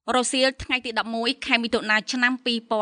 រសៀលថ្ងៃទី11ខែមិថុនាឆ្នាំ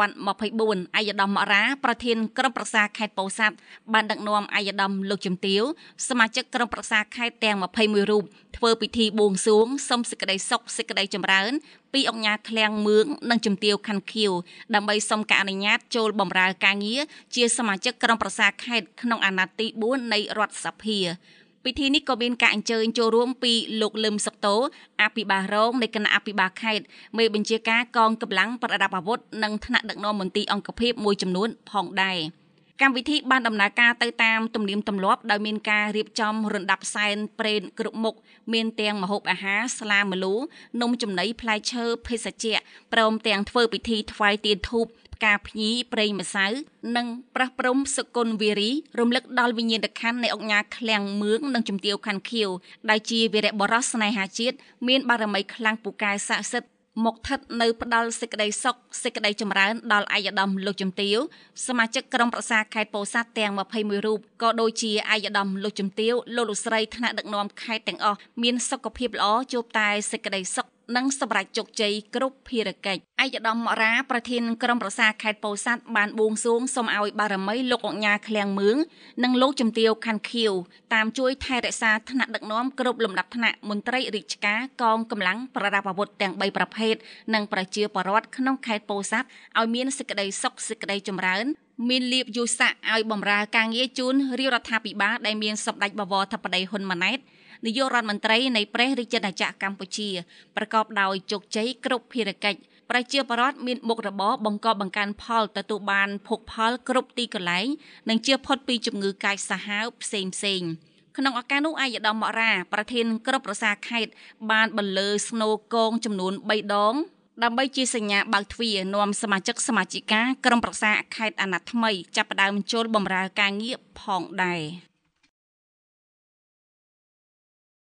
2024អាយដាមម៉ារ៉ាប្រធានក្រុមប្រឹក្សាខេត្តពោធិ៍សាត់បានដឹកនាំអាយដាមលោកជំទាវសមាជិកក្រុមប្រឹក្សាខេត្តទាំង21រូបធ្វើពិធីបួងសួងសុំសេចក្តីសុខសេចក្តីចម្រើនពីអង្គការឃ្លាំងមឿងនិងជំទាវខណ្ឌខៀវដើម្បីសុំការអនុញ្ញាតចូលបម្រើការងារជាសមាជិកក្រុមប្រឹក្សាខេត្តក្នុងអាណត្តិទី4នៃរដ្ឋសភាពិធីនេះក៏មានការអញ្ជើញចូលរួមពីលោកលឹមសុកតូអភិបាលរងនៃគណៈអភិបាលខេត្តមេបញ្ជាការកងកម្លាំងប្រដាប់អាវុធនិងថ្នាក់ដឹកនាំមន្ទីរអង្គភាពមួយចំនួនផងដែរកម្មវិធីបានដំណើរការទៅតាមទំនៀមទម្លាប់ដោយមានការរៀបចំរណ្ដាប់សែនព្រេនគ្រប់មុខមានទាំងម្ហូបអាហារស្លាម្លូនំចំណីផ្លែឈើភេសជ្ជៈព្រមទាំងធ្វើពិធីថ្វាយទៀនធូបការភ្ញីប្រេងម្សៅនិងប្រះព្រំសុគន្ធវារីរំលឹកដល់វិញ្ញាណក្ខន្ធនៃអង្គការឃ្លាំងមឿងនិងជំទាវខណ្ឌខៀវដែលជាវីរបុរសស្នេហាជាតិមានបារមីខ្លាំងពូកែស័ក្តិសិទ្ធិមកស្ថិតនៅផ្ដាល់សេចក្តីសុខសេចក្តីចម្រើនដល់អាយដាមលោកជំទាវសមាជិកក្រុមប្រឹក្សាខេត្តពោធិ៍សាត់ទាំង21រូបក៏ដូចជាអាយដាមលោកជំទាវលោកស្រីថ្នាក់ដឹកនាំខេត្តទាំងអស់មានសុខភាពល្អជួបតែសេចក្តីសុខនិងសម្រេចជោគជ័យគ្រប់ភារកិច្ចអាយដាមម៉ារ៉ាប្រធានក្រុមប្រឹក្សាខេត្តពោធិ៍សាត់បានបួងសួងសូមឲ្យបារមីលោកអង្គញាឃ្លាំងមឿងនិងលោកជំទាវខណ្ឌខៀវតាមជួយថែរក្សាថ្នាក់ដឹកនាំគ្រប់លំដាប់ថ្នាក់មន្ត្រីរាជការកងកម្លាំងប្រដាប់អាវុធទាំង3ប្រភេទនិងប្រជាពលរដ្ឋក្នុងខេត្តពោធិ៍សាត់ឲ្យមានសេចក្តីសុខសេចក្តីចម្រើនមានលៀបយស័ក្តិឲ្យបម្រើការងារជូនរាជរដ្ឋាភិបាលដែលមានសម្ដេចបវរធិបតីហ៊ុនម៉ាណែតនាយករដ្ឋមន្ត្រីនៃព្រះរាជាណាចក្រកម្ពុជាប្រកបដោយជោគជ័យគ្រប់ភារកិច្ចប្រជាពលរដ្ឋមានមុខរបរបង្កបង្កើនផលទទួលបានភោគផលគ្រប់ទីកន្លែងនិងជៀសផុតពីជំងឺកាចសាហាវផ្សេងក្នុងឱកាសនោះអាយដាមម៉ារ៉ាប្រធានក្រុមប្រឹក្សាខេត្តបានបន្លឺស្នូកងចំនួន3ដងដើម្បីជាសញ្ញាបើកទ្វារនាំសមាជិកសមាជិកាក្រុមប្រឹក្សាខេត្តអាណត្តិថ្មីចាប់ផ្ដើមចូលបម្រើការងារផងដែរ